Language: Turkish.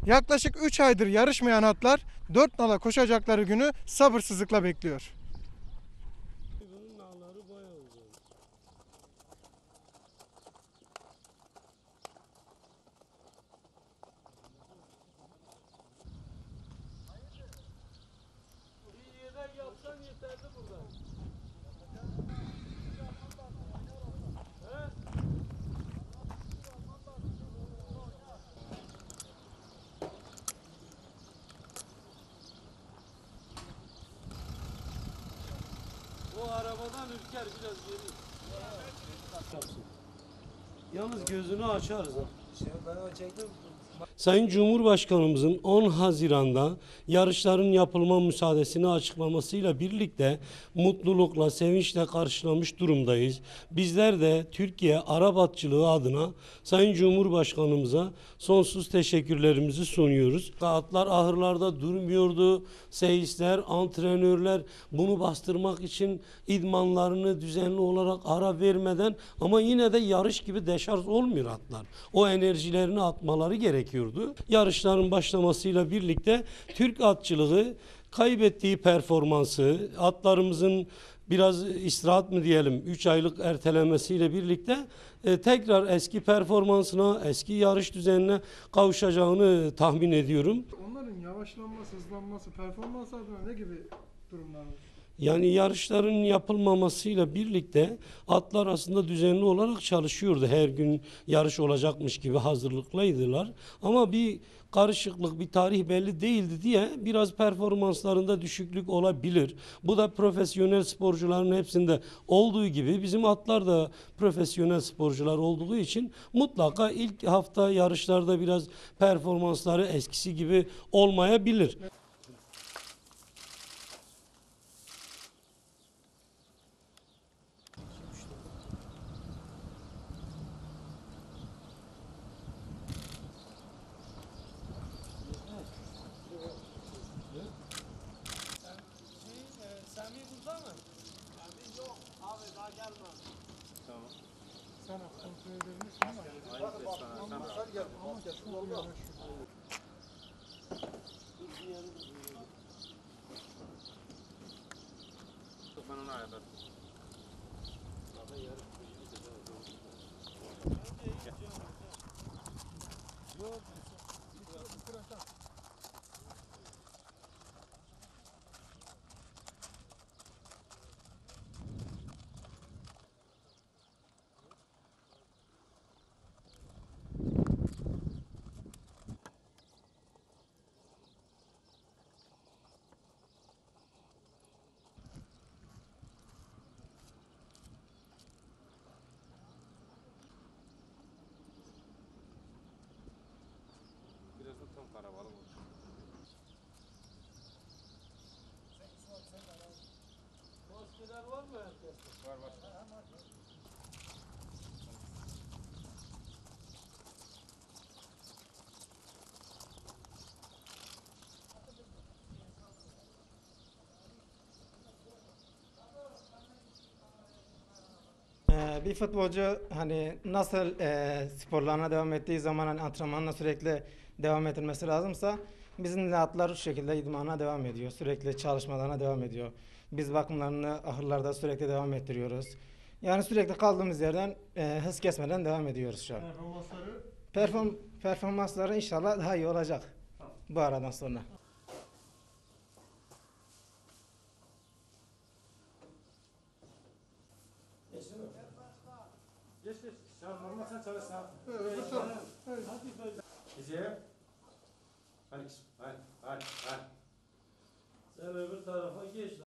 Yaklaşık 3 aydır yarışmayan atlar 4 nala koşacakları günü sabırsızlıkla bekliyor. Bunun nalları bayağı uzun. Bir yedek yapsan yeterli burada. O arabadan ürker biraz geri. Yalnız gözünü açarız ha. Sayın Cumhurbaşkanımızın 10 Haziran'da yarışların yapılma müsaadesini açıklamasıyla birlikte mutlulukla, sevinçle karşılamış durumdayız. Bizler de Türkiye Arap Atçılığı adına Sayın Cumhurbaşkanımıza sonsuz teşekkürlerimizi sunuyoruz. Atlar ahırlarda durmuyordu. Seyisler, antrenörler bunu bastırmak için idmanlarını düzenli olarak ara vermeden ama yine de yarış gibi deşarj olmuyor atlar. O enerjilerini atmaları gerekiyordu. Yarışların başlamasıyla birlikte Türk atçılığı kaybettiği performansı, atlarımızın biraz istirahat mı diyelim 3 aylık ertelemesiyle birlikte tekrar eski performansına, eski yarış düzenine kavuşacağını tahmin ediyorum. Onların yavaşlanması, hızlanması, performans adına ne gibi durumlar var? Yani yarışların yapılmamasıyla birlikte atlar aslında düzenli olarak çalışıyordu. Her gün yarış olacakmış gibi hazırlıklıydılar. Ama bir karışıklık, bir tarih belli değildi diye biraz performanslarında düşüklük olabilir. Bu da profesyonel sporcuların hepsinde olduğu gibi bizim atlar da profesyonel sporcular olduğu için mutlaka ilk hafta yarışlarda biraz performansları eskisi gibi olmayabilir. Semih burada mı? Semih yok. Abi daha gelmedi. Tamam. Sen kontrol edebilirsin ama. Ben onu ayarladım. Birazdan tam karabalık olur. Maskeler var mı herkeste? Var var. Bir futbolcu hani nasıl sporlarına devam ettiği zaman hani antrenmanına sürekli devam ettirmesi lazımsa bizim de atlar şu şekilde idmanına devam ediyor. Sürekli çalışmalarına devam ediyor. Biz bakımlarını ahırlarda sürekli devam ettiriyoruz. Yani sürekli kaldığımız yerden hız kesmeden devam ediyoruz şu an. Performansları inşallah daha iyi olacak bu aradan sonra. Geç geç. Sen normal sen çalış sen. Gece. Hadi hadi hadi hadi. Sen öbür tarafa geç.